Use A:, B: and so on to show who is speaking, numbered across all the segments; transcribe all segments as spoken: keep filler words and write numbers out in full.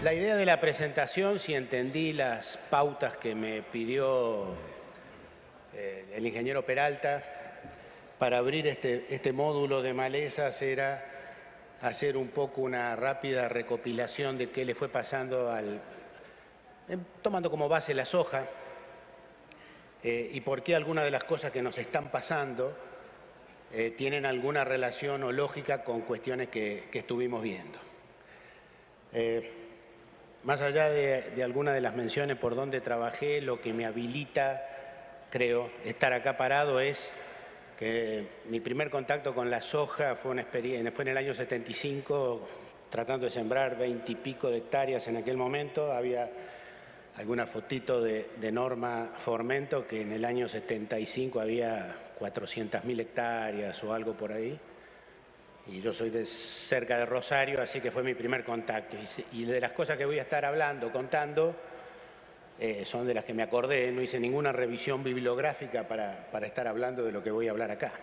A: La idea de la presentación, si entendí las pautas que me pidió eh, el ingeniero Peralta para abrir este, este módulo de malezas, era hacer un poco una rápida recopilación de qué le fue pasando al... Eh, tomando como base la soja eh, y por qué algunas de las cosas que nos están pasando eh, tienen alguna relación o lógica con cuestiones que, que estuvimos viendo. Eh, Más allá de, de alguna de las menciones por donde trabajé, lo que me habilita, creo, estar acá parado es que mi primer contacto con la soja fue, una experiencia, fue en el año setenta y cinco, tratando de sembrar veintipico de hectáreas en aquel momento. Había alguna fotito de, de Norma Formento, que en el año setenta y cinco había cuatrocientas mil hectáreas o algo por ahí. Y yo soy de cerca de Rosario, así que fue mi primer contacto. Y de las cosas que voy a estar hablando, contando, eh, son de las que me acordé. No hice ninguna revisión bibliográfica para, para estar hablando de lo que voy a hablar acá.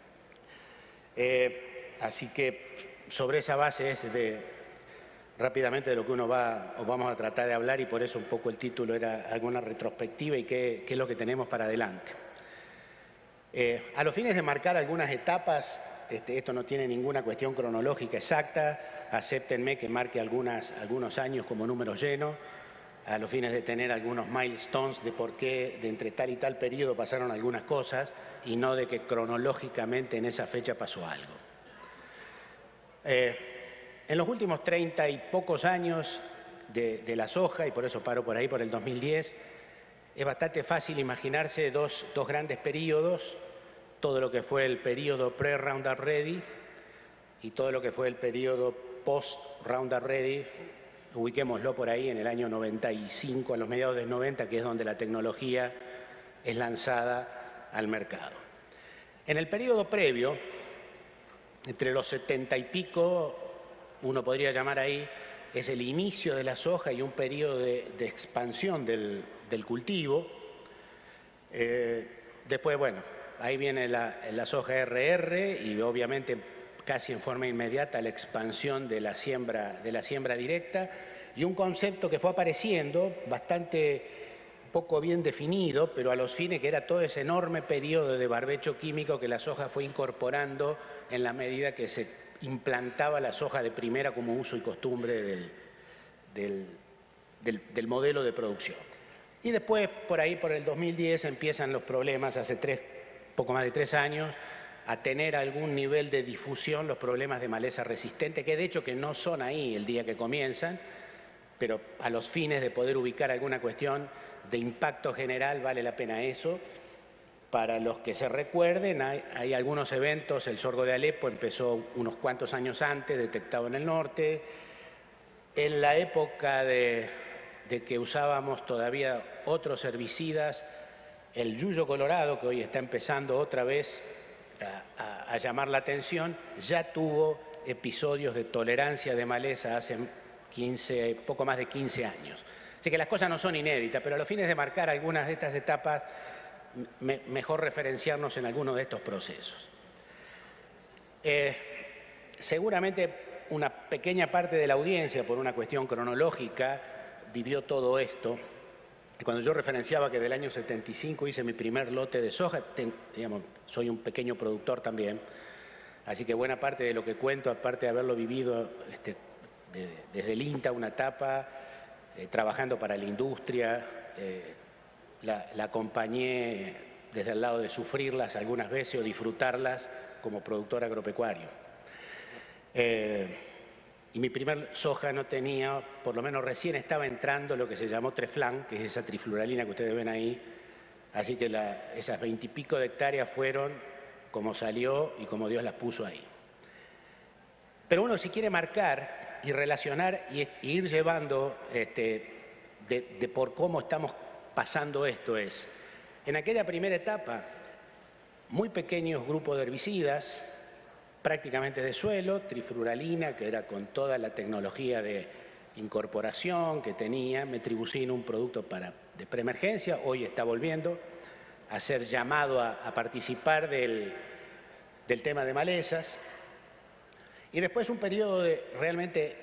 A: Eh, así que sobre esa base es de, rápidamente de lo que uno va o vamos a tratar de hablar, y por eso un poco el título era alguna retrospectiva y qué, qué es lo que tenemos para adelante. Eh, a los fines de marcar algunas etapas, Este, esto no tiene ninguna cuestión cronológica exacta, acéptenme que marque algunas, algunos años como número lleno, a los fines de tener algunos milestones de por qué de entre tal y tal periodo pasaron algunas cosas y no de que cronológicamente en esa fecha pasó algo. Eh, en los últimos treinta y pocos años de, de la soja, y por eso paro por ahí por el dos mil diez, es bastante fácil imaginarse dos, dos grandes periodos: todo lo que fue el periodo pre-Roundup Ready y todo lo que fue el periodo post-Roundup Ready, ubiquémoslo por ahí en el año noventa y cinco, a los mediados del noventa, que es donde la tecnología es lanzada al mercado. En el periodo previo, entre los setenta y pico, uno podría llamar ahí, es el inicio de la soja y un periodo de, de expansión del, del cultivo. Eh, después, bueno, ahí viene la, la soja erre erre y obviamente casi en forma inmediata la expansión de la siembra, de la siembra directa, y un concepto que fue apareciendo bastante poco bien definido, pero a los fines que era todo ese enorme periodo de barbecho químico que la soja fue incorporando en la medida que se implantaba la soja de primera como uso y costumbre del, del, del, del modelo de producción. Y después, por ahí, por el dos mil diez, empiezan los problemas, hace tres poco más de tres años, a tener algún nivel de difusión los problemas de maleza resistente, que de hecho que no son ahí el día que comienzan, pero a los fines de poder ubicar alguna cuestión de impacto general vale la pena eso. Para los que se recuerden, hay, hay algunos eventos. El sorgo de Alepo empezó unos cuantos años antes, detectado en el norte. En la época de, de que usábamos todavía otros herbicidas, el yuyo colorado, que hoy está empezando otra vez a, a, a llamar la atención, ya tuvo episodios de tolerancia de maleza hace quince, poco más de quince años. Así que las cosas no son inéditas, pero a los fines de marcar algunas de estas etapas, me, mejor referenciarnos en algunos de estos procesos. Eh, seguramente una pequeña parte de la audiencia, por una cuestión cronológica, vivió todo esto. Cuando yo referenciaba que del año setenta y cinco hice mi primer lote de soja, ten, digamos, soy un pequeño productor también, así que buena parte de lo que cuento, aparte de haberlo vivido este, de, desde el INTA, una etapa, eh, trabajando para la industria, eh, la, la acompañé desde el lado de sufrirlas algunas veces o disfrutarlas como productor agropecuario. Eh, Y mi primer soja no tenía, por lo menos recién estaba entrando lo que se llamó Treflan, que es esa trifluralina que ustedes ven ahí. Así que la, esas veintipico de hectáreas fueron como salió y como Dios las puso ahí. Pero uno, si quiere marcar y relacionar y, y ir llevando este, de, de por cómo estamos pasando esto, es, en aquella primera etapa, muy pequeños grupos de herbicidas, prácticamente de suelo, trifluralina, que era con toda la tecnología de incorporación que tenía, metribuzina, un producto para, de preemergencia, hoy está volviendo a ser llamado a, a participar del, del tema de malezas. Y después un periodo de realmente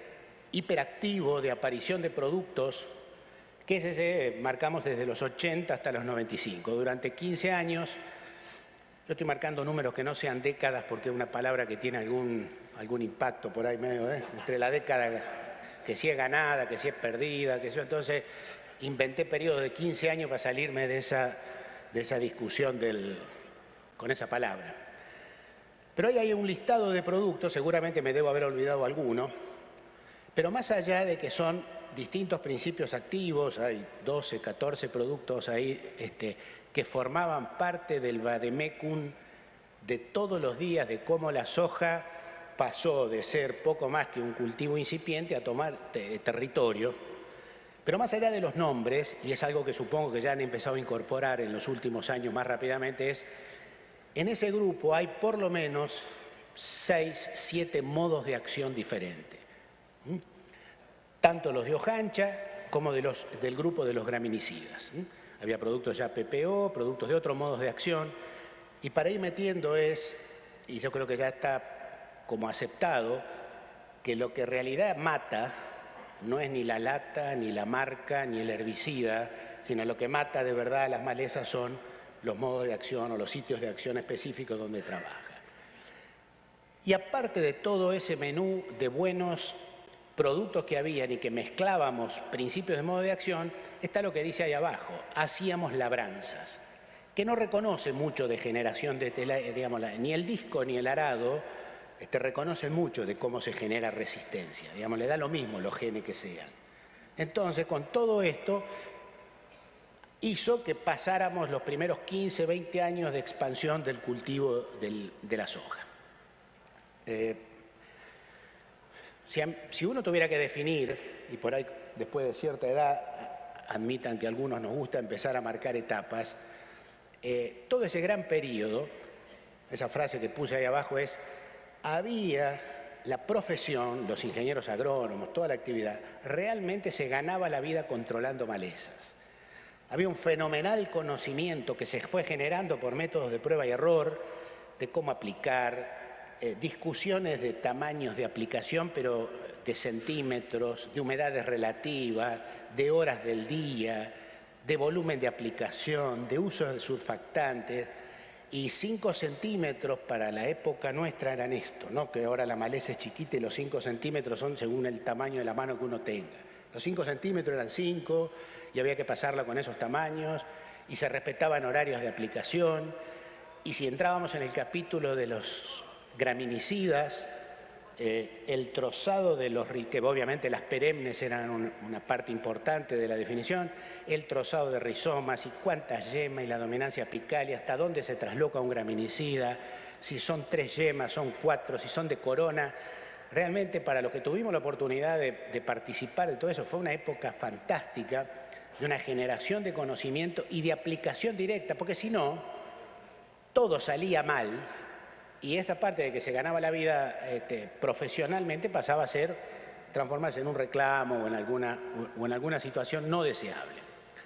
A: hiperactivo de aparición de productos que ese se marcamos desde los ochenta hasta los noventa y cinco. Durante quince años, yo estoy marcando números que no sean décadas porque es una palabra que tiene algún, algún impacto por ahí medio, ¿eh? Entre la década que si es ganada, que si es perdida, que si... Entonces inventé periodos de quince años para salirme de esa, de esa discusión del, con esa palabra. Pero ahí hay un listado de productos, seguramente me debo haber olvidado alguno, pero más allá de que son distintos principios activos, hay doce, catorce productos ahí este, que formaban parte del vademecum de todos los días de cómo la soja pasó de ser poco más que un cultivo incipiente a tomar te territorio. Pero más allá de los nombres, y es algo que supongo que ya han empezado a incorporar en los últimos años más rápidamente, es en ese grupo hay por lo menos seis, siete modos de acción diferentes. ¿Mm? Tanto los de hoja ancha como de los, del grupo de los graminicidas. ¿Mm? Había productos ya P P O, productos de otros modos de acción, y para ir metiendo es, y yo creo que ya está como aceptado, que lo que en realidad mata no es ni la lata, ni la marca, ni el herbicida, sino lo que mata de verdad a las malezas son los modos de acción o los sitios de acción específicos donde trabaja. Y aparte de todo ese menú de buenos productos que habían y que mezclábamos principios de modo de acción, está lo que dice ahí abajo, hacíamos labranzas, que no reconoce mucho de generación de tela, digamos, ni el disco ni el arado, este, reconocen mucho de cómo se genera resistencia, digamos, le da lo mismo los genes que sean. Entonces, con todo esto, hizo que pasáramos los primeros quince, veinte años de expansión del cultivo del, de la soja. Eh, Si, si uno tuviera que definir, y por ahí después de cierta edad admitan que a algunos nos gusta empezar a marcar etapas, eh, todo ese gran periodo, esa frase que puse ahí abajo es, había la profesión, los ingenieros agrónomos, toda la actividad, realmente se ganaba la vida controlando malezas. Había un fenomenal conocimiento que se fue generando por métodos de prueba y error, de cómo aplicar, Eh, discusiones de tamaños de aplicación, pero de centímetros, de humedades relativas, de horas del día, de volumen de aplicación, de uso de surfactantes, y cinco centímetros para la época nuestra eran esto, ¿no? Que ahora la maleza es chiquita y los cinco centímetros son según el tamaño de la mano que uno tenga. Los cinco centímetros eran cinco y había que pasarla con esos tamaños y se respetaban horarios de aplicación, y si entrábamos en el capítulo de los graminicidas, eh, el trozado de los, que obviamente las perennes eran un, una parte importante de la definición, el trozado de rizomas y cuántas yemas y la dominancia apical y hasta dónde se trasloca un graminicida, si son tres yemas, son cuatro, si son de corona. Realmente para los que tuvimos la oportunidad de, de participar de todo eso fue una época fantástica, de una generación de conocimiento y de aplicación directa, porque si no, todo salía mal. Y esa parte de que se ganaba la vida este, profesionalmente pasaba a ser, transformarse en un reclamo o en, alguna, o en alguna situación no deseable.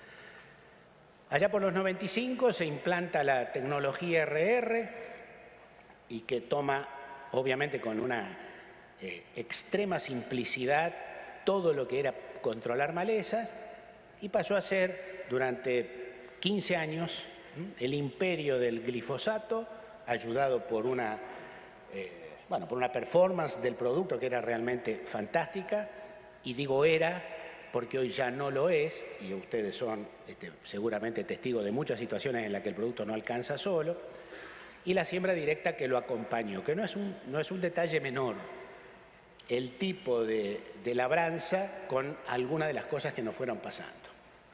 A: Allá por los noventa y cinco se implanta la tecnología R R y que toma, obviamente con una eh, extrema simplicidad, todo lo que era controlar malezas y pasó a ser durante quince años el imperio del glifosato, ayudado por una, eh, bueno, por una performance del producto que era realmente fantástica, y digo era porque hoy ya no lo es, y ustedes son este, seguramente testigos de muchas situaciones en las que el producto no alcanza solo, y la siembra directa que lo acompañó, que no es un, no es un detalle menor, el tipo de, de labranza con algunas de las cosas que nos fueron pasando.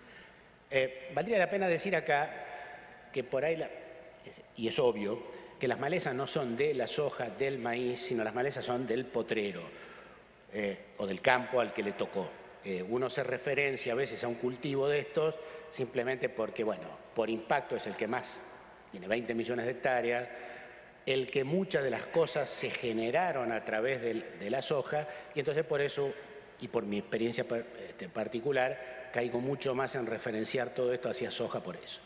A: Eh, valdría la pena decir acá que por ahí, la, y es obvio, que las malezas no son de la soja, del maíz, sino las malezas son del potrero eh, o del campo al que le tocó. Eh, uno se referencia a veces a un cultivo de estos simplemente porque, bueno, por impacto es el que más, tiene veinte millones de hectáreas, el que muchas de las cosas se generaron a través de, de la soja, y entonces por eso, y por mi experiencia este, particular, caigo mucho más en referenciar todo esto hacia soja por eso.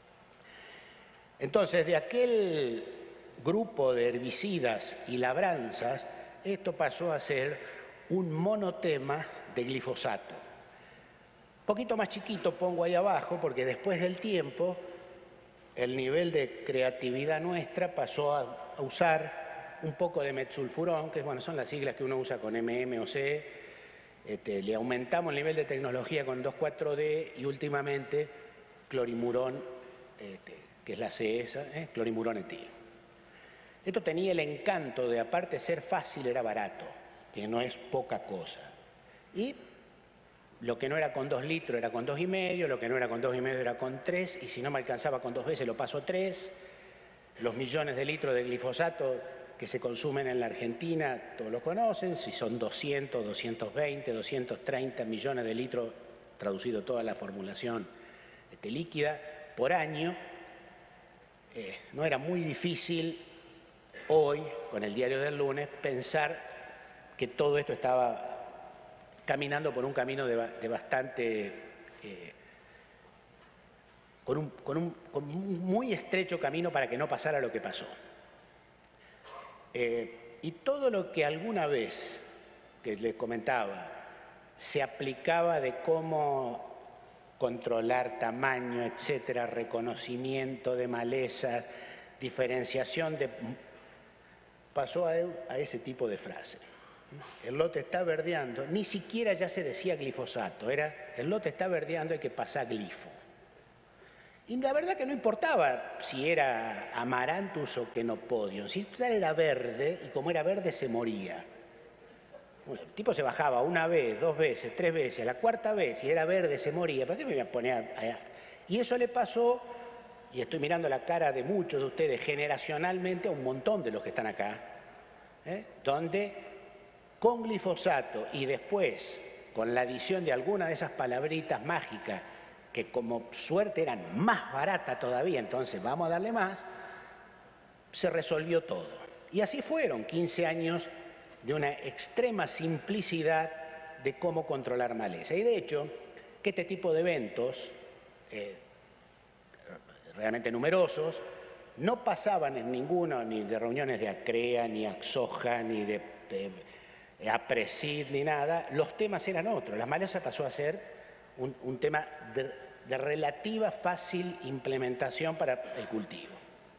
A: Entonces, de aquel grupo de herbicidas y labranzas, esto pasó a ser un monotema de glifosato. Un poquito más chiquito pongo ahí abajo porque después del tiempo el nivel de creatividad nuestra pasó a, a usar un poco de metsulfurón, que bueno, son las siglas que uno usa con M M o C. Este, le aumentamos el nivel de tecnología con dos cuatro D y últimamente clorimurón, este, que es la C esa, ¿eh? clorimurón etil. Esto tenía el encanto de, aparte de ser fácil, era barato, que no es poca cosa. Y lo que no era con dos litros era con dos y medio, lo que no era con dos y medio era con tres, y si no me alcanzaba con dos veces lo paso tres. Los millones de litros de glifosato que se consumen en la Argentina, todos lo conocen, si son doscientos, doscientos veinte, doscientos treinta millones de litros, traducido toda la formulación este, líquida, por año. Eh, no era muy difícil hoy, con el diario del lunes, pensar que todo esto estaba caminando por un camino de, de bastante, eh, con, un, con, un, con un muy estrecho camino para que no pasara lo que pasó. Eh, y todo lo que alguna vez, que les comentaba, se aplicaba de cómo controlar tamaño, etcétera, reconocimiento de malezas, diferenciación de... pasó a, a ese tipo de frase. El lote está verdeando, ni siquiera ya se decía glifosato, era el lote está verdeando, hay que pasar glifo. Y la verdad que no importaba si era Amaranthus o Chenopodium, si era verde, y como era verde se moría. Bueno, el tipo se bajaba una vez, dos veces, tres veces, la cuarta vez, y era verde, se moría. ¿Para qué me voy a poner allá? Y eso le pasó, y estoy mirando la cara de muchos de ustedes, generacionalmente a un montón de los que están acá, ¿eh? donde con glifosato y después con la adición de alguna de esas palabritas mágicas que como suerte eran más baratas todavía, entonces vamos a darle más, se resolvió todo. Y así fueron quince años de una extrema simplicidad de cómo controlar maleza. Y de hecho, que este tipo de eventos, eh, realmente numerosos, no pasaban en ninguno, ni de reuniones de ACREA, ni AXOJA, ni de... de APRESID ni nada, los temas eran otros. La maleza pasó a ser un, un tema de, de relativa fácil implementación para el cultivo.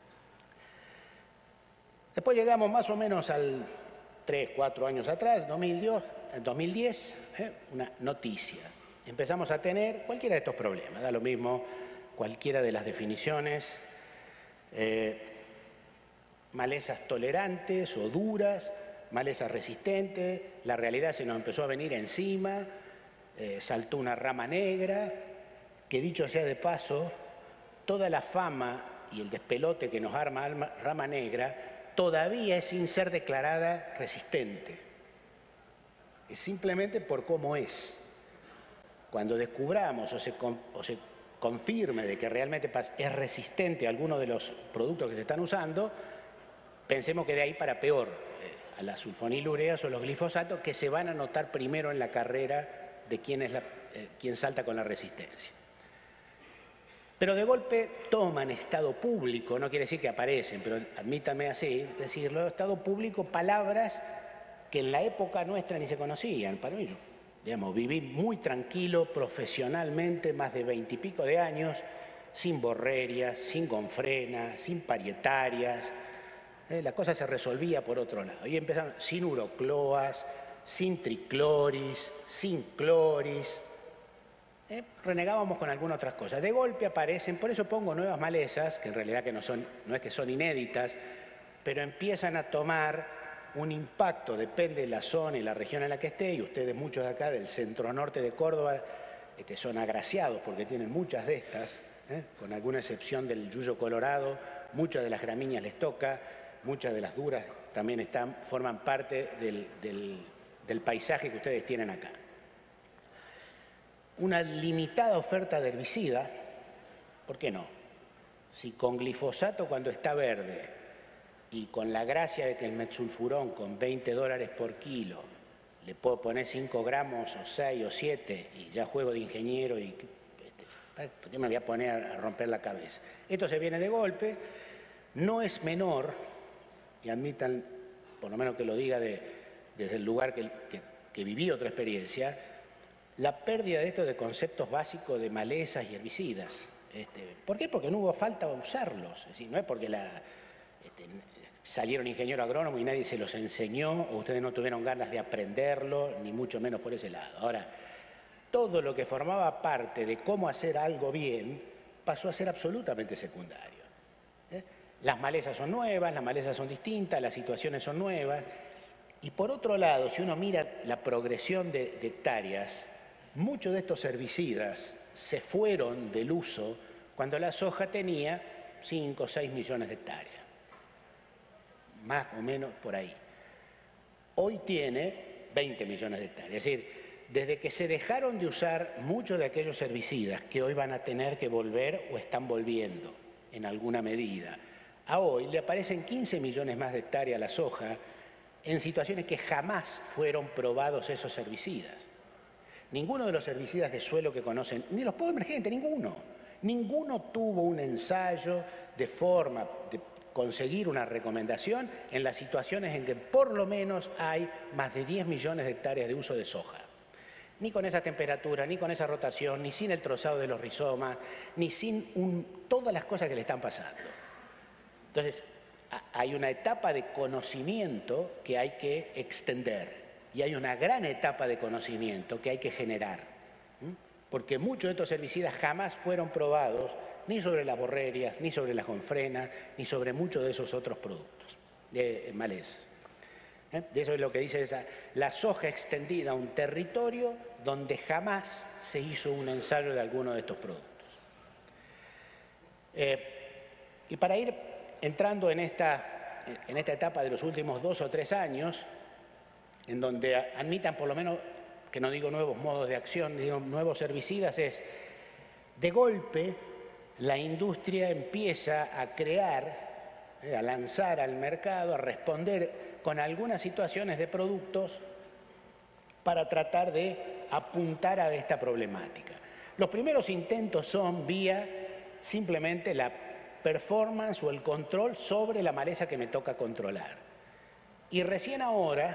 A: Después llegamos más o menos al tres, cuatro años atrás, dos mil diez, ¿eh? una noticia. Empezamos a tener cualquiera de estos problemas, da lo mismo cualquiera de las definiciones, eh, malezas tolerantes o duras, malezas resistentes, la realidad se nos empezó a venir encima, eh, saltó una rama negra, que dicho sea de paso, toda la fama y el despelote que nos arma rama negra todavía es sin ser declarada resistente. Es simplemente por cómo es. Cuando descubramos o se, o se confirme de que realmente es resistente a alguno de los productos que se están usando, pensemos que de ahí para peor. A las sulfonilureas o los glifosatos que se van a notar primero en la carrera de quién, es la, eh, quién salta con la resistencia. Pero de golpe toman estado público, no quiere decir que aparecen, pero admítanme así decirlo, estado público, palabras que en la época nuestra ni se conocían. Para mí, digamos, viví muy tranquilo profesionalmente, más de veintipico de años, sin borrerias, sin gonfrenas, sin parietarias. Eh, la cosa se resolvía por otro lado. Y empezaron sin urocloas, sin tricloris, sin cloris. Eh, renegábamos con algunas otras cosas. De golpe aparecen, por eso pongo nuevas malezas, que en realidad que no, son, no es que son inéditas, pero empiezan a tomar un impacto, depende de la zona y la región en la que esté, y ustedes muchos de acá del centro norte de Córdoba este, son agraciados porque tienen muchas de estas, eh, con alguna excepción del yuyo colorado, muchas de las gramíneas les toca, muchas de las duras también están, forman parte del, del, del paisaje que ustedes tienen acá. Una limitada oferta de herbicida, ¿por qué no? Si con glifosato cuando está verde y con la gracia de que el metsulfurón con veinte dólares por kilo le puedo poner cinco gramos o seis o siete y ya juego de ingeniero y ¿por qué me voy a poner a romper la cabeza? Esto se viene de golpe, no es menor, y admitan, por lo menos que lo diga de, desde el lugar que, que que viví otra experiencia, la pérdida de estos de conceptos básicos de malezas y herbicidas. Este, ¿Por qué? Porque no hubo falta de usarlos. Es decir, no es porque la, este, salieron ingenieros agrónomos y nadie se los enseñó, o ustedes no tuvieron ganas de aprenderlo, ni mucho menos por ese lado. Ahora, todo lo que formaba parte de cómo hacer algo bien pasó a ser absolutamente secundario. ¿Eh? Las malezas son nuevas, las malezas son distintas, las situaciones son nuevas. Y por otro lado, si uno mira la progresión de, de hectáreas, muchos de estos herbicidas se fueron del uso cuando la soja tenía cinco o seis millones de hectáreas. Más o menos por ahí. Hoy tiene veinte millones de hectáreas. Es decir, desde que se dejaron de usar muchos de aquellos herbicidas que hoy van a tener que volver o están volviendo en alguna medida, a hoy le aparecen quince millones más de hectáreas a la soja en situaciones que jamás fueron probados esos herbicidas. Ninguno de los herbicidas de suelo que conocen, ni los pueblos emergentes, ninguno, ninguno tuvo un ensayo de forma de conseguir una recomendación en las situaciones en que por lo menos hay más de diez millones de hectáreas de uso de soja. Ni con esa temperatura, ni con esa rotación, ni sin el trozado de los rizomas, ni sin un, todas las cosas que le están pasando. Entonces, hay una etapa de conocimiento que hay que extender y hay una gran etapa de conocimiento que hay que generar, porque muchos de estos herbicidas jamás fueron probados ni sobre las borrerias, ni sobre las onfrenas, ni sobre muchos de esos otros productos, de malezas. ¿Eh? Eso es lo que dice esa, la soja extendida a un territorio donde jamás se hizo un ensayo de alguno de estos productos. Eh, y para ir entrando en esta, en esta etapa de los últimos dos o tres años, en donde admitan por lo menos, que no digo nuevos modos de acción, digo nuevos herbicidas, es de golpe la industria empieza a crear, eh, a lanzar al mercado, a responder con algunas situaciones de productos para tratar de apuntar a esta problemática. Los primeros intentos son vía simplemente la performance o el control sobre la maleza que me toca controlar. Y recién ahora,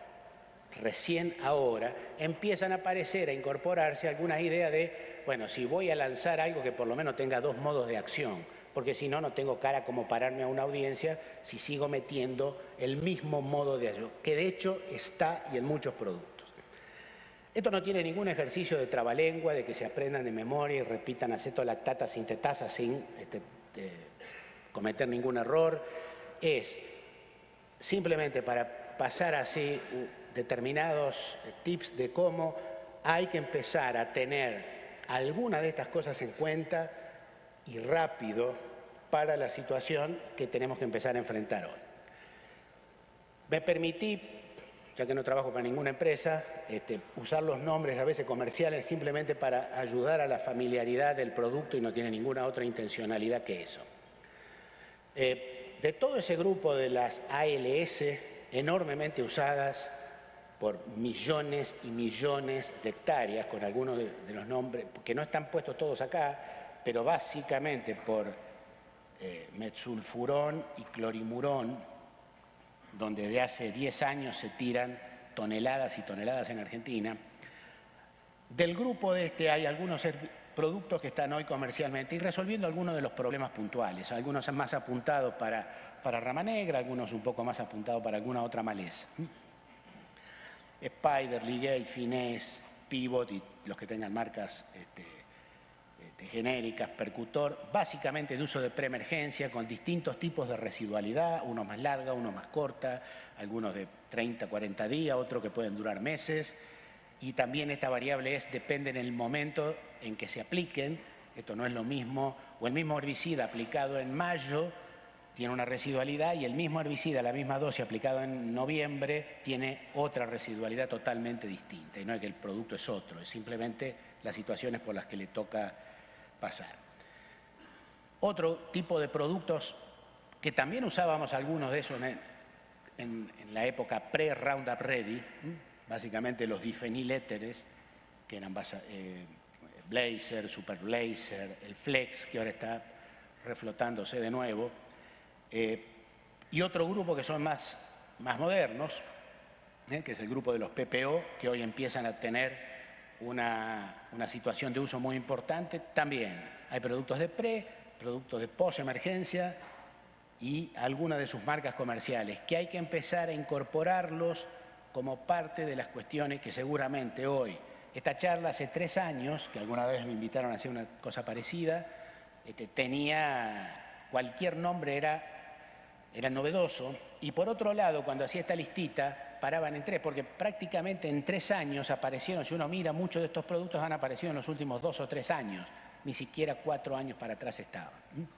A: recién ahora, empiezan a aparecer, a incorporarse algunas ideas de, bueno, si voy a lanzar algo que por lo menos tenga dos modos de acción, porque si no, no tengo cara como pararme a una audiencia si sigo metiendo el mismo modo de acción, que de hecho está y en muchos productos. Esto no tiene ningún ejercicio de trabalengua, de que se aprendan de memoria y repitan acetolactata sintetasa sin este, de cometer ningún error. Es simplemente para pasar así determinados tips de cómo hay que empezar a tener alguna de estas cosas en cuenta y rápido para la situación que tenemos que empezar a enfrentar hoy. Me permití, ya que no trabajo para ninguna empresa, este, usar los nombres a veces comerciales simplemente para ayudar a la familiaridad del producto y no tiene ninguna otra intencionalidad que eso. Eh, de todo ese grupo de las A L S enormemente usadas por millones y millones de hectáreas, con algunos de, de los nombres, que no están puestos todos acá, pero básicamente por eh, metsulfurón y clorimurón, donde de hace diez años se tiran toneladas y toneladas en Argentina. Del grupo de este hay algunos productos que están hoy comercialmente y resolviendo algunos de los problemas puntuales, algunos más apuntados para, para rama negra, algunos un poco más apuntados para alguna otra maleza. Spider, Ligate, Finesse, Pivot y los que tengan marcas este, este, genéricas, Percutor, básicamente de uso de preemergencia con distintos tipos de residualidad, uno más larga, uno más corta, algunos de treinta, cuarenta días, otros que pueden durar meses. Y también esta variable es, depende en el momento en que se apliquen, esto no es lo mismo, o el mismo herbicida aplicado en mayo tiene una residualidad y el mismo herbicida, la misma dosis aplicado en noviembre, tiene otra residualidad totalmente distinta. Y no es que el producto es otro, es simplemente las situaciones por las que le toca pasar. Otro tipo de productos que también usábamos algunos de esos en, en, en la época pre-Roundup Ready, básicamente los difeniléteres, que eran eh, Blazer, Super Blazer, el Flex, que ahora está reflotándose de nuevo, eh, y otro grupo que son más, más modernos, ¿eh? que es el grupo de los P P O, que hoy empiezan a tener una, una situación de uso muy importante. También hay productos de pre, productos de post-emergencia y algunas de sus marcas comerciales, que hay que empezar a incorporarlos como parte de las cuestiones que seguramente hoy, esta charla hace tres años, que alguna vez me invitaron a hacer una cosa parecida, este, tenía, cualquier nombre era, era novedoso, y por otro lado, cuando hacía esta listita, paraban en tres, porque prácticamente en tres años aparecieron, si uno mira, muchos de estos productos han aparecido en los últimos dos o tres años, ni siquiera cuatro años para atrás estaban.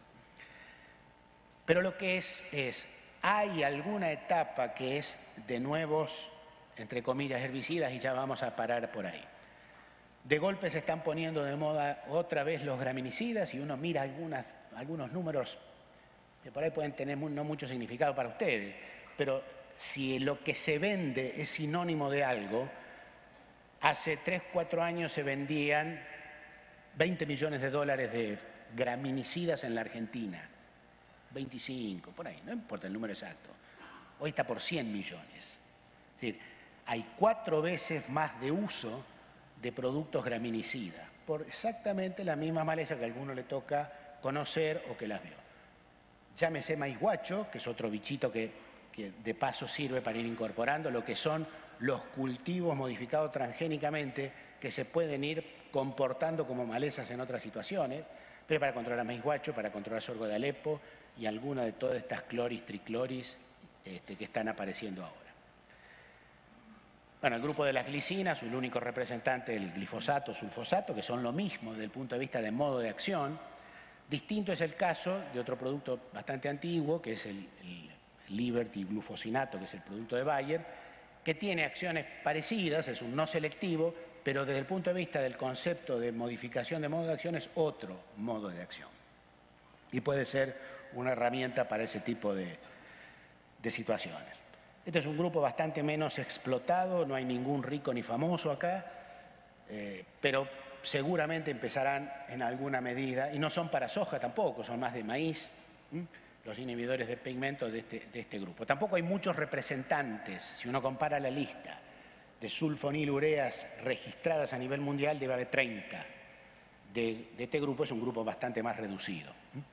A: Pero lo que es, es, hay alguna etapa que es de nuevos, entre comillas, herbicidas, y ya vamos a parar por ahí. De golpe se están poniendo de moda otra vez los graminicidas, y uno mira algunas, algunos números que por ahí pueden tener no mucho significado para ustedes, pero si lo que se vende es sinónimo de algo, hace tres, cuatro años se vendían veinte millones de dólares de graminicidas en la Argentina. veinticinco, por ahí, no importa el número exacto. Hoy está por cien millones. Es decir, hay cuatro veces más de uso de productos graminicidas, por exactamente la misma maleza que a alguno le toca conocer o que las vio. Llámese maíz guacho, que es otro bichito que, que de paso sirve para ir incorporando lo que son los cultivos modificados transgénicamente que se pueden ir comportando como malezas en otras situaciones, pero para controlar maíz guacho, para controlar sorgo de Alepo y alguna de todas estas cloris, tricloris este, que están apareciendo ahora. Bueno, el grupo de las glicinas, el único representante el glifosato, sulfosato, que son lo mismo desde el punto de vista de modo de acción. Distinto es el caso de otro producto bastante antiguo, que es el, el Liberty glufosinato, que es el producto de Bayer, que tiene acciones parecidas, es un no selectivo, pero desde el punto de vista del concepto de modificación de modo de acción es otro modo de acción. Y puede ser una herramienta para ese tipo de, de situaciones. Este es un grupo bastante menos explotado, no hay ningún rico ni famoso acá, eh, pero seguramente empezarán en alguna medida, y no son para soja tampoco, son más de maíz, ¿m? los inhibidores de pigmento de este, de este grupo. Tampoco hay muchos representantes, si uno compara la lista de sulfonilureas registradas a nivel mundial, debe haber treinta. De, de este grupo es un grupo bastante más reducido.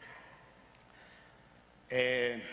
A: Eh,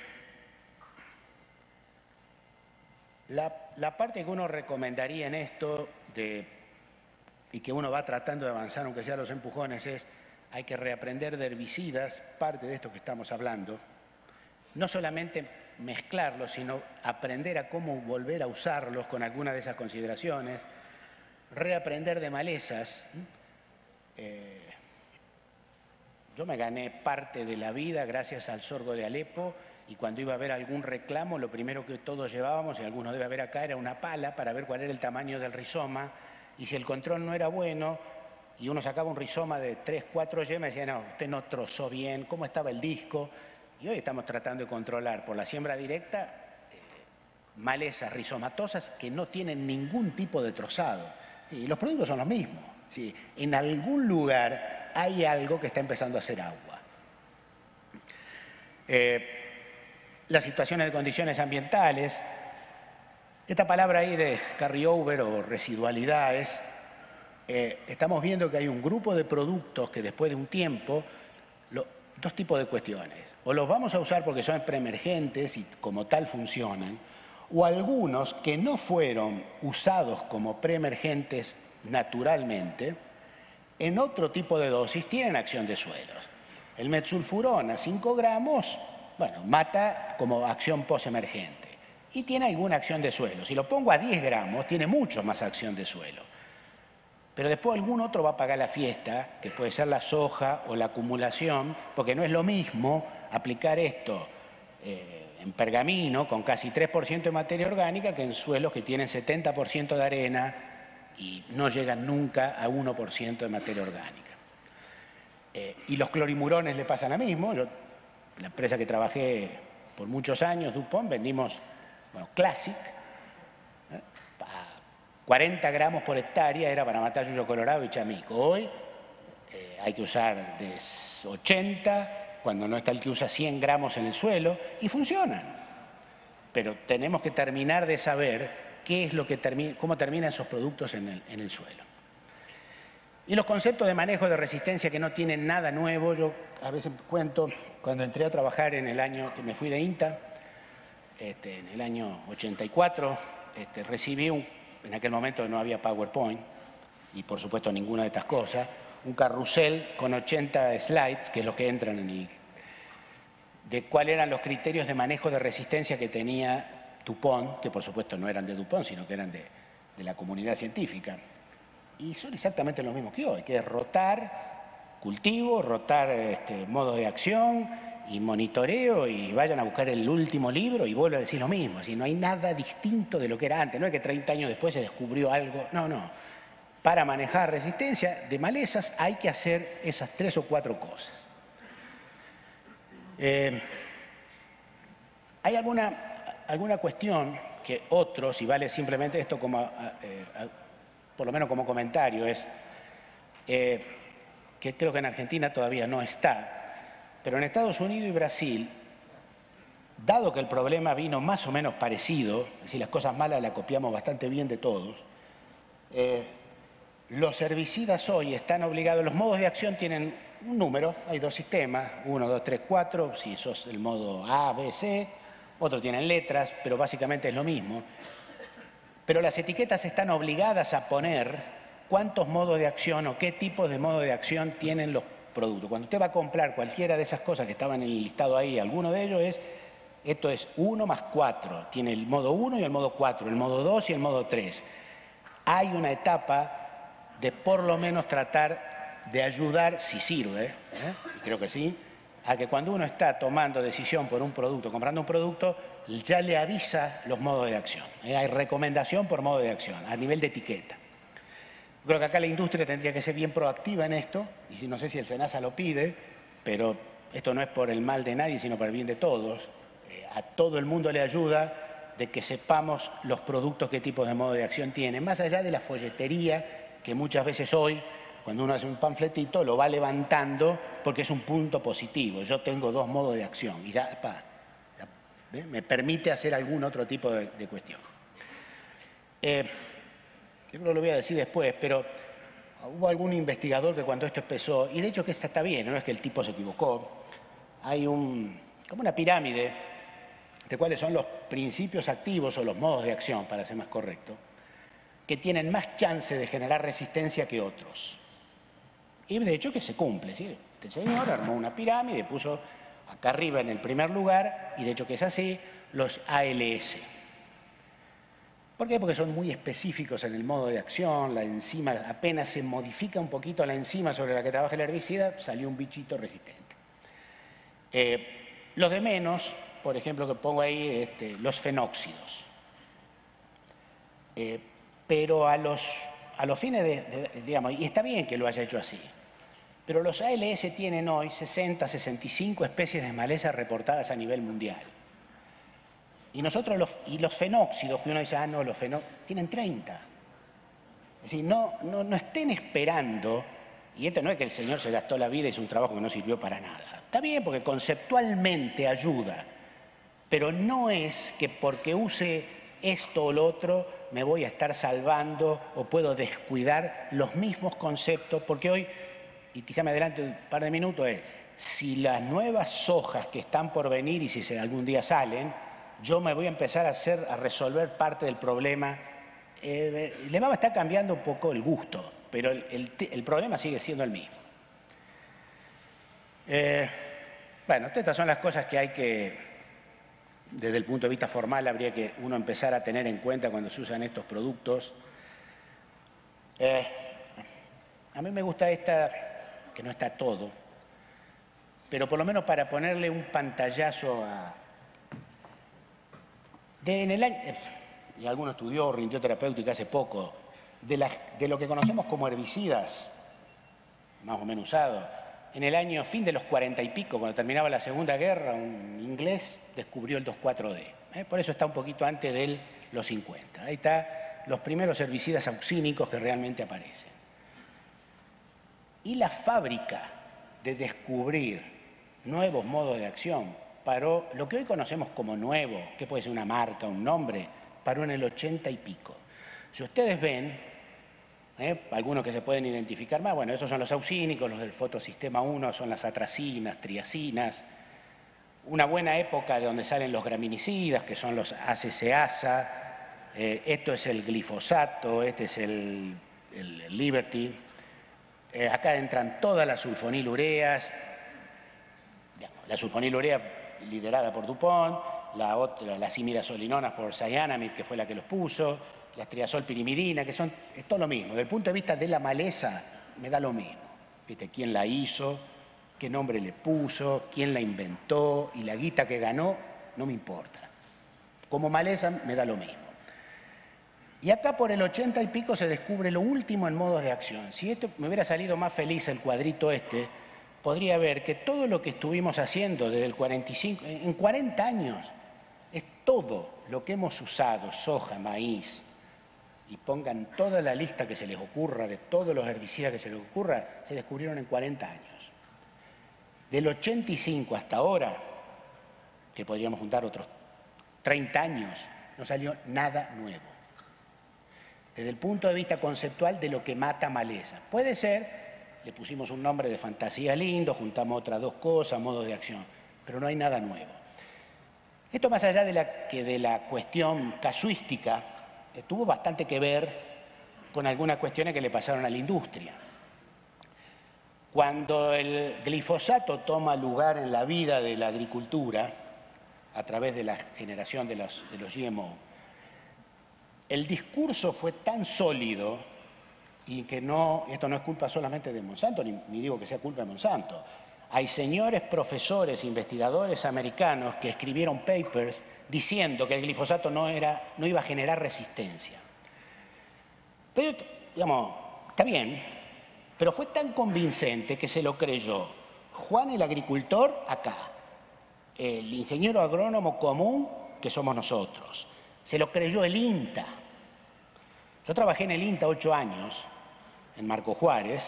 A: la, la parte que uno recomendaría en esto de, y que uno va tratando de avanzar, aunque sea los empujones, es hay que reaprender de herbicidas, parte de esto que estamos hablando, no solamente mezclarlos, sino aprender a cómo volver a usarlos con alguna de esas consideraciones, reaprender de malezas. Eh, yo me gané parte de la vida gracias al sorgo de Alepo, y cuando iba a haber algún reclamo, lo primero que todos llevábamos, y algunos debe haber acá, era una pala para ver cuál era el tamaño del rizoma, y si el control no era bueno, y uno sacaba un rizoma de tres, cuatro yemas, y decía, no, usted no trozó bien, ¿cómo estaba el disco? Y hoy estamos tratando de controlar por la siembra directa eh, malezas rizomatosas que no tienen ningún tipo de trozado. Y los productos son los mismos. ¿Sí? En algún lugar hay algo que está empezando a hacer agua. Eh, las situaciones de condiciones ambientales, esta palabra ahí de carryover o residualidades, eh, estamos viendo que hay un grupo de productos que después de un tiempo, lo, dos tipos de cuestiones. O los vamos a usar porque son preemergentes y como tal funcionan, o algunos que no fueron usados como preemergentes naturalmente, en otro tipo de dosis tienen acción de suelos. El metsulfurón a cinco gramos, bueno, mata como acción postemergente y tiene alguna acción de suelo. Si lo pongo a diez gramos, tiene mucho más acción de suelo. Pero después algún otro va a pagar la fiesta, que puede ser la soja o la acumulación, porque no es lo mismo aplicar esto eh, en pergamino con casi tres por ciento de materia orgánica que en suelos que tienen setenta por ciento de arena y no llegan nunca a uno por ciento de materia orgánica. Eh, y los clorimurones le pasan lo mismo. Yo, la empresa que trabajé por muchos años, DuPont, vendimos bueno, Classic, ¿eh? cuarenta gramos por hectárea era para matar yuyo colorado y chamico. Hoy eh, hay que usar de ochenta, cuando no está el que usa cien gramos en el suelo, y funcionan. Pero tenemos que terminar de saber qué es lo que termina, cómo terminan esos productos en el, en el suelo. Y los conceptos de manejo de resistencia que no tienen nada nuevo, yo a veces cuento, cuando entré a trabajar en el año que me fui de INTA, este, en el año ochenta y cuatro, este, recibí un, en aquel momento no había PowerPoint, y por supuesto ninguna de estas cosas, un carrusel con ochenta slides, que es lo que entran en el, de cuáles eran los criterios de manejo de resistencia que tenía DuPont, que por supuesto no eran de DuPont, sino que eran de, de la comunidad científica. Y son exactamente los mismos que hoy, que es rotar cultivo, rotar este, modos de acción y monitoreo, y vayan a buscar el último libro y vuelvo a decir lo mismo. Así, no hay nada distinto de lo que era antes, no es que treinta años después se descubrió algo, no, no. Para manejar resistencia de malezas hay que hacer esas tres o cuatro cosas. Eh, hay alguna, alguna cuestión que otros, y vale simplemente esto como... Eh, por lo menos como comentario, es eh, que creo que en Argentina todavía no está, pero en Estados Unidos y Brasil, dado que el problema vino más o menos parecido, es decir, las cosas malas las copiamos bastante bien de todos, eh, los herbicidas hoy están obligados, los modos de acción tienen un número, hay dos sistemas, uno, dos, tres, cuatro, si sos el modo A, B, C, otros tienen letras, pero básicamente es lo mismo. Pero las etiquetas están obligadas a poner cuántos modos de acción o qué tipos de modos de acción tienen los productos. Cuando usted va a comprar cualquiera de esas cosas que estaban en el listado ahí, alguno de ellos es, esto es uno más cuatro, tiene el modo uno y el modo cuatro, el modo dos y el modo tres. Hay una etapa de por lo menos tratar de ayudar, si sirve, ¿eh? y creo que sí, a que cuando uno está tomando decisión por un producto, comprando un producto, ya le avisa los modos de acción. ¿eh? Hay recomendación por modo de acción, a nivel de etiqueta. Creo que acá la industria tendría que ser bien proactiva en esto, y no sé si el SENASA lo pide, pero esto no es por el mal de nadie, sino por el bien de todos. Eh, a todo el mundo le ayuda de que sepamos los productos qué tipo de modo de acción tienen, más allá de la folletería que muchas veces hoy, cuando uno hace un panfletito, lo va levantando porque es un punto positivo. Yo tengo dos modos de acción y ya, pa, ya ¿eh? me permite hacer algún otro tipo de, de cuestión. Eh, yo creo que lo voy a decir después, pero hubo algún investigador que cuando esto empezó, y de hecho que esta está bien, no es que el tipo se equivocó, hay un, como una pirámide de cuáles son los principios activos o los modos de acción, para ser más correcto, que tienen más chance de generar resistencia que otros. Y de hecho que se cumple, ¿sí? El señor armó una pirámide, puso acá arriba en el primer lugar, y de hecho que es así, los A L S. ¿Por qué? Porque son muy específicos en el modo de acción, la enzima, apenas se modifica un poquito la enzima sobre la que trabaja el herbicida, salió un bichito resistente. Eh, los de menos, por ejemplo, que pongo ahí, este, los fenóxidos. Eh, pero a los, a los fines de, de, digamos, y está bien que lo haya hecho así, pero los A L S tienen hoy sesenta, sesenta y cinco especies de malezas reportadas a nivel mundial. Y nosotros, los, y los fenóxidos, que uno dice, ah, no, los fenóxidos, tienen treinta. Es decir, no, no, no estén esperando, y esto no es que el señor se gastó la vida y hizo un trabajo que no sirvió para nada. Está bien porque conceptualmente ayuda, pero no es que porque use esto o lo otro me voy a estar salvando o puedo descuidar los mismos conceptos, porque hoy, y quizá me adelante un par de minutos, es, si las nuevas sojas que están por venir y si se, algún día salen, yo me voy a empezar a, hacer, a resolver parte del problema. Eh, le va a estar cambiando un poco el gusto, pero el, el, el problema sigue siendo el mismo. Eh, bueno, estas son las cosas que hay que, desde el punto de vista formal, habría que uno empezar a tener en cuenta cuando se usan estos productos. Eh, a mí me gusta esta, que no está todo, pero por lo menos para ponerle un pantallazo a... De, en el año, y alguno estudió, rindió terapéutica hace poco, de, la, de lo que conocemos como herbicidas, más o menos usados. En el año fin de los cuarenta y pico, cuando terminaba la Segunda Guerra, un inglés descubrió el dos cuatro D. ¿eh? Por eso está un poquito antes de los cincuenta. Ahí están los primeros herbicidas auxínicos que realmente aparecen. Y la fábrica de descubrir nuevos modos de acción paró lo que hoy conocemos como nuevo, que puede ser una marca, un nombre, paró en el ochenta y pico. Si ustedes ven, ¿eh? algunos que se pueden identificar más, bueno, esos son los auxínicos, los del fotosistema uno son las atracinas, triacinas. Una buena época de donde salen los graminicidas, que son los ACCasa, eh, esto es el glifosato, este es el, el Liberty. Eh, acá entran todas las sulfonilureas, la sulfonilurea liderada por DuPont, la otra, las imidazolinonas por Cyanamid, que fue la que los puso, la triazolpirimidina, que son, es todo lo mismo. Desde el punto de vista de la maleza, me da lo mismo. ¿Viste? ¿Quién la hizo? ¿Qué nombre le puso? ¿Quién la inventó? Y la guita que ganó, no me importa. Como maleza, me da lo mismo. Y acá por el ochenta y pico se descubre lo último en modos de acción. Si esto me hubiera salido más feliz el cuadrito este, podría ver que todo lo que estuvimos haciendo desde el cuarenta y cinco, en cuarenta años, es todo lo que hemos usado, soja, maíz, y pongan toda la lista que se les ocurra de todos los herbicidas que se les ocurra, se descubrieron en cuarenta años. Del ochenta y cinco hasta ahora, que podríamos juntar otros treinta años, no salió nada nuevo. Desde el punto de vista conceptual de lo que mata maleza. Puede ser, le pusimos un nombre de fantasía lindo, juntamos otras dos cosas, modos de acción, pero no hay nada nuevo. Esto más allá de la, que de la cuestión casuística, eh, tuvo bastante que ver con algunas cuestiones que le pasaron a la industria. Cuando el glifosato toma lugar en la vida de la agricultura, a través de la generación de los, de los G M O, el discurso fue tan sólido y que no, esto no es culpa solamente de Monsanto, ni, ni digo que sea culpa de Monsanto. Hay señores profesores, investigadores americanos que escribieron papers diciendo que el glifosato no, era, no iba a generar resistencia. Pero, digamos, está bien, pero fue tan convincente que se lo creyó Juan el agricultor acá, el ingeniero agrónomo común que somos nosotros, se lo creyó el INTA. Yo trabajé en el INTA ocho años, en Marco Juárez,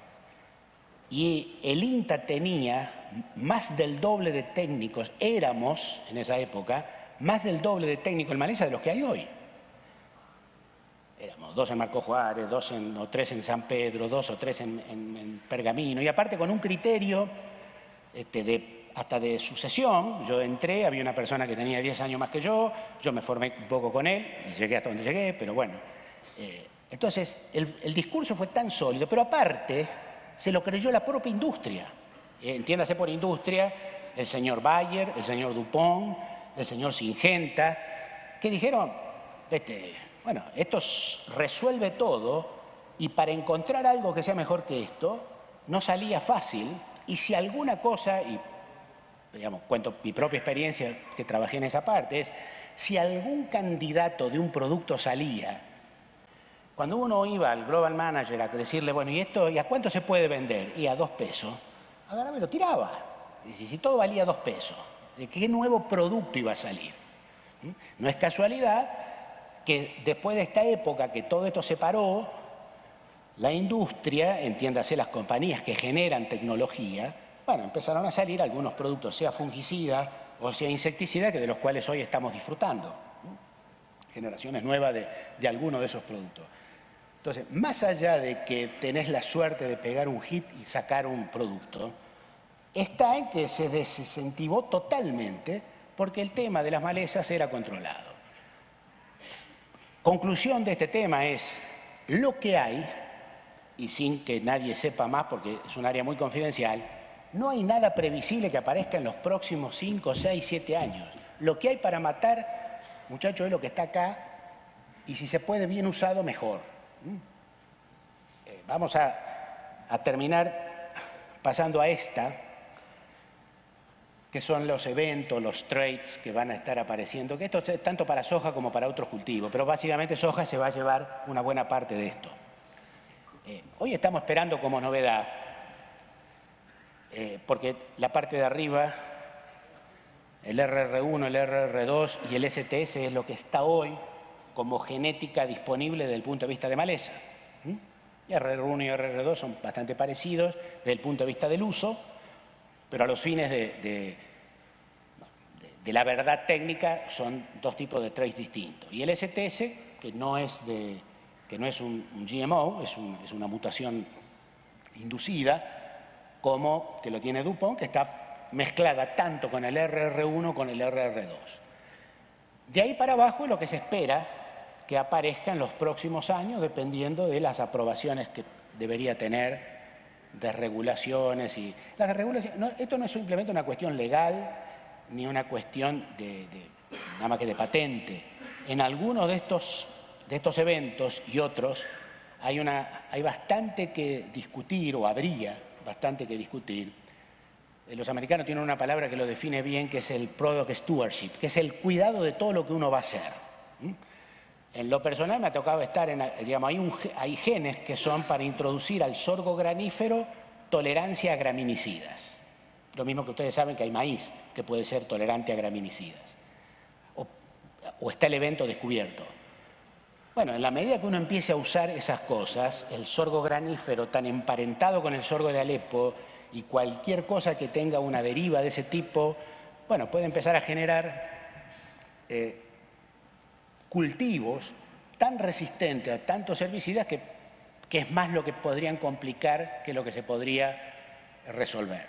A: y el INTA tenía más del doble de técnicos, éramos en esa época, más del doble de técnicos en maleza de los que hay hoy. Éramos dos en Marco Juárez, dos en, o tres en San Pedro, dos o tres en, en, en Pergamino, y aparte con un criterio este, de, hasta de sucesión. Yo entré, había una persona que tenía diez años más que yo, yo me formé un poco con él y llegué hasta donde llegué, pero bueno. Eh, entonces, el, el discurso fue tan sólido, pero aparte se lo creyó la propia industria. Eh, entiéndase por industria el señor Bayer, el señor DuPont, el señor Syngenta, que dijeron, este, bueno, esto resuelve todo y para encontrar algo que sea mejor que esto, no salía fácil y si alguna cosa, y digamos, cuento mi propia experiencia que trabajé en esa parte, es si algún candidato de un producto salía, cuando uno iba al Global Manager a decirle, bueno, ¿y esto, y a cuánto se puede vender? Y a dos pesos, agarraba y lo tiraba. Y si, si todo valía dos pesos, ¿de qué nuevo producto iba a salir? No es casualidad que después de esta época que todo esto se paró, la industria, entiéndase las compañías que generan tecnología, bueno, empezaron a salir algunos productos, sea fungicida o sea insecticida, que de los cuales hoy estamos disfrutando. Generaciones nuevas de, de algunos de esos productos. Entonces, más allá de que tenés la suerte de pegar un hit y sacar un producto, está en que se desincentivó totalmente porque el tema de las malezas era controlado. Conclusión de este tema es lo que hay, y sin que nadie sepa más porque es un área muy confidencial, no hay nada previsible que aparezca en los próximos cinco, seis, siete años. Lo que hay para matar, muchachos, es lo que está acá, y si se puede bien usado, mejor. Eh, vamos a, a terminar pasando a esta, que son los eventos, los traits que van a estar apareciendo, que esto es tanto para soja como para otros cultivos, pero básicamente soja se va a llevar una buena parte de esto. Eh, hoy estamos esperando como novedad, eh, porque la parte de arriba, el R R uno, el R R dos y el S T S es lo que está hoy como genética disponible desde el punto de vista de maleza. ¿Mm? Y R R uno y R R dos son bastante parecidos desde el punto de vista del uso, pero a los fines de, de, de, de la verdad técnica son dos tipos de traits distintos. Y el S T S, que no es, de, que no es un, un G M O, es, un, es una mutación inducida, como que lo tiene DuPont, que está mezclada tanto con el R R uno como con el R R dos. De ahí para abajo es lo que se espera que aparezca en los próximos años, dependiendo de las aprobaciones que debería tener de regulaciones. Y las de regulación, no, esto no es simplemente una cuestión legal, ni una cuestión de, de, nada más que de patente. En algunos de estos, de estos eventos y otros hay, una, hay bastante que discutir, o habría bastante que discutir. Los americanos tienen una palabra que lo define bien, que es el product stewardship, que es el cuidado de todo lo que uno va a hacer. En lo personal me ha tocado estar en, digamos, hay, un, hay genes que son para introducir al sorgo granífero tolerancia a graminicidas. Lo mismo que ustedes saben que hay maíz que puede ser tolerante a graminicidas. O, o está el evento descubierto. Bueno, en la medida que uno empiece a usar esas cosas, el sorgo granífero tan emparentado con el sorgo de Alepo y cualquier cosa que tenga una deriva de ese tipo, bueno, puede empezar a generar eh, cultivos tan resistentes a tantos herbicidas que, que es más lo que podrían complicar que lo que se podría resolver.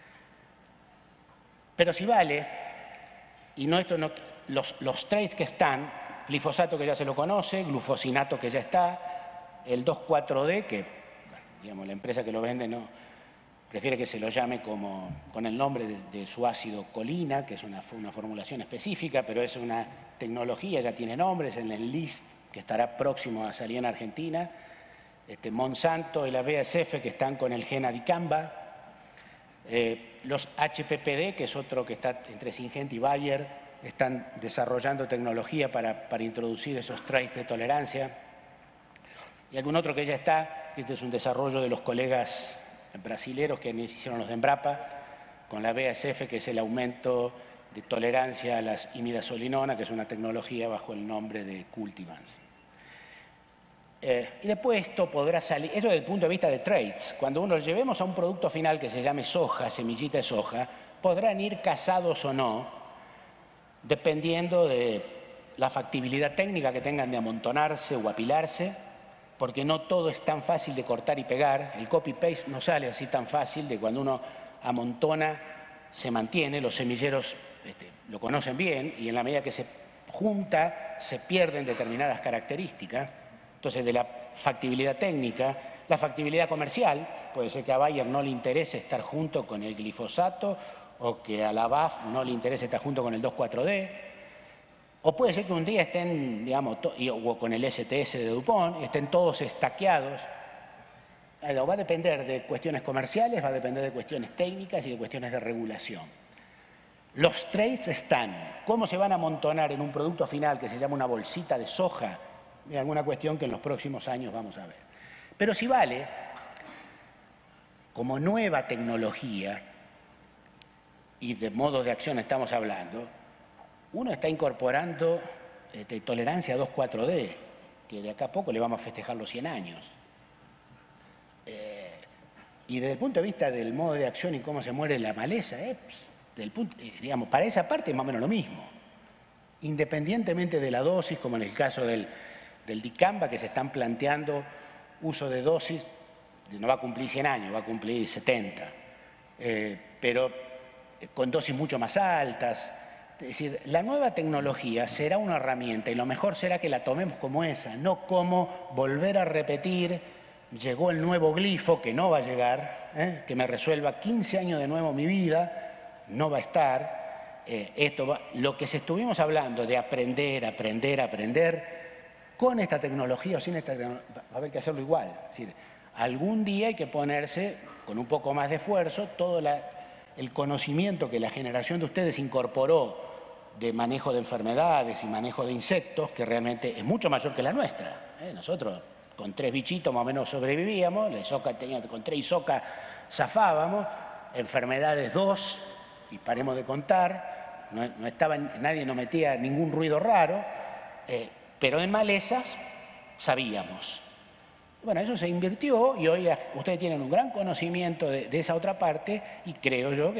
A: Pero si vale, y no esto no, los, los traits que están, glifosato que ya se lo conoce, glufosinato que ya está, el dos cuatro D, que digamos, la empresa que lo vende no prefiere que se lo llame como, con el nombre de, de su ácido colina, que es una, una formulación específica, pero es una tecnología, ya tiene nombres, en el list que estará próximo a salir en Argentina, este, Monsanto y la B A S F que están con el gen Adicamba, eh, los H P P D, que es otro que está entre Syngenta y Bayer, están desarrollando tecnología para, para introducir esos traits de tolerancia, y algún otro que ya está, que este es un desarrollo de los colegas brasileros que hicieron los de Embrapa, con la B A S F, que es el aumento de tolerancia a las imidazolinonas, que es una tecnología bajo el nombre de Cultivans. Eh, y después esto podrá salir, eso desde el punto de vista de traits, cuando uno lo llevemos a un producto final que se llame soja, semillita de soja, podrán ir casados o no, dependiendo de la factibilidad técnica que tengan de amontonarse o apilarse, porque no todo es tan fácil de cortar y pegar. El copy-paste no sale así tan fácil, de cuando uno amontona se mantiene, los semilleros este, lo conocen bien, y en la medida que se junta se pierden determinadas características. Entonces, de la factibilidad técnica, la factibilidad comercial, puede ser que a Bayer no le interese estar junto con el glifosato, o que a la B A F no le interese estar junto con el dos cuatro D, o puede ser que un día estén, digamos, o con el S T S de DuPont, estén todos estaqueados. Va a depender de cuestiones comerciales, va a depender de cuestiones técnicas y de cuestiones de regulación. Los traits están. ¿Cómo se van a amontonar en un producto final que se llama una bolsita de soja? Es alguna cuestión que en los próximos años vamos a ver. Pero si vale, como nueva tecnología, y de modo de acción estamos hablando, uno está incorporando este, tolerancia a dos cuatro D, que de acá a poco le vamos a festejar los cien años. Eh, y desde el punto de vista del modo de acción y cómo se muere la maleza, eh, pues, del punto, eh, digamos, para esa parte es más o menos lo mismo. Independientemente de la dosis, como en el caso del, del dicamba, que se están planteando uso de dosis, no va a cumplir cien años, va a cumplir setenta, eh, pero con dosis mucho más altas. Es decir, la nueva tecnología será una herramienta y lo mejor será que la tomemos como esa, no como volver a repetir, llegó el nuevo glifo, que no va a llegar, ¿eh? que me resuelva quince años de nuevo mi vida, no va a estar. Eh, esto va, lo que se estuvimos hablando de aprender, aprender, aprender, con esta tecnología o sin esta tecnología, va a haber que hacerlo igual. Es decir, algún día hay que ponerse, con un poco más de esfuerzo, todo la, el conocimiento que la generación de ustedes incorporó de manejo de enfermedades y manejo de insectos, que realmente es mucho mayor que la nuestra. ¿eh? Nosotros con tres bichitos más o menos sobrevivíamos, la isoca tenía, con tres isoca zafábamos, enfermedades dos, y paremos de contar, no, no estaba, nadie nos metía ningún ruido raro, eh, pero en malezas sabíamos. Bueno, eso se invirtió y hoy ustedes tienen un gran conocimiento de, de esa otra parte y creo yo que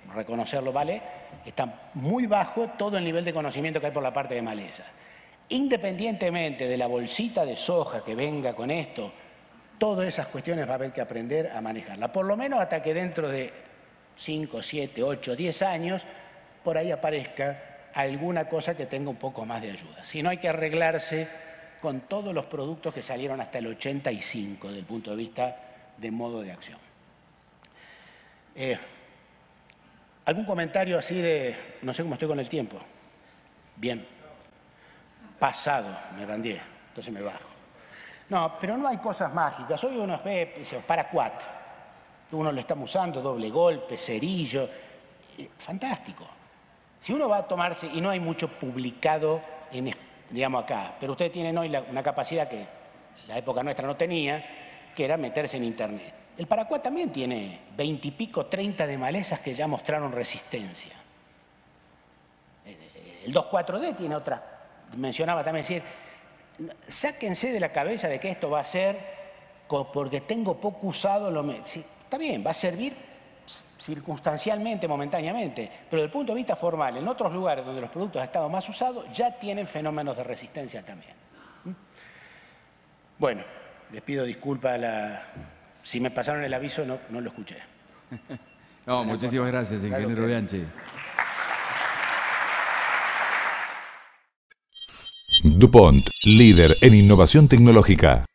A: reconocerlo vale, está muy bajo todo el nivel de conocimiento que hay por la parte de maleza. Independientemente de la bolsita de soja que venga con esto, todas esas cuestiones va a haber que aprender a manejarla, por lo menos hasta que dentro de cinco, siete, ocho, diez años, por ahí aparezca alguna cosa que tenga un poco más de ayuda. Si no, hay que arreglarse con todos los productos que salieron hasta el ochenta y cinco desde el punto de vista de modo de acción. Eh, ¿Algún comentario así de, no sé cómo estoy con el tiempo? Bien. Pasado, me bandié, entonces me bajo. No, pero no hay cosas mágicas. Hoy uno ve paraquat, que uno lo estamos usando, doble golpe, cerillo, eh, fantástico. Si uno va a tomarse, y no hay mucho publicado, en, digamos acá, pero ustedes tienen hoy la, una capacidad que la época nuestra no tenía, que era meterse en internet. El paraquat también tiene veinte y pico, treinta de malezas que ya mostraron resistencia. El dos cuatro D tiene otra, mencionaba también, decir, sáquense de la cabeza de que esto va a ser porque tengo poco usado, lo me... sí, está bien, va a servir circunstancialmente, momentáneamente, pero desde el punto de vista formal, en otros lugares donde los productos han estado más usados, ya tienen fenómenos de resistencia también. Bueno, les pido disculpas a la... Si me pasaron el aviso, no, no lo escuché.
B: No, muchísimas gracias, ingeniero Bianchi.
C: DuPont, líder en innovación tecnológica.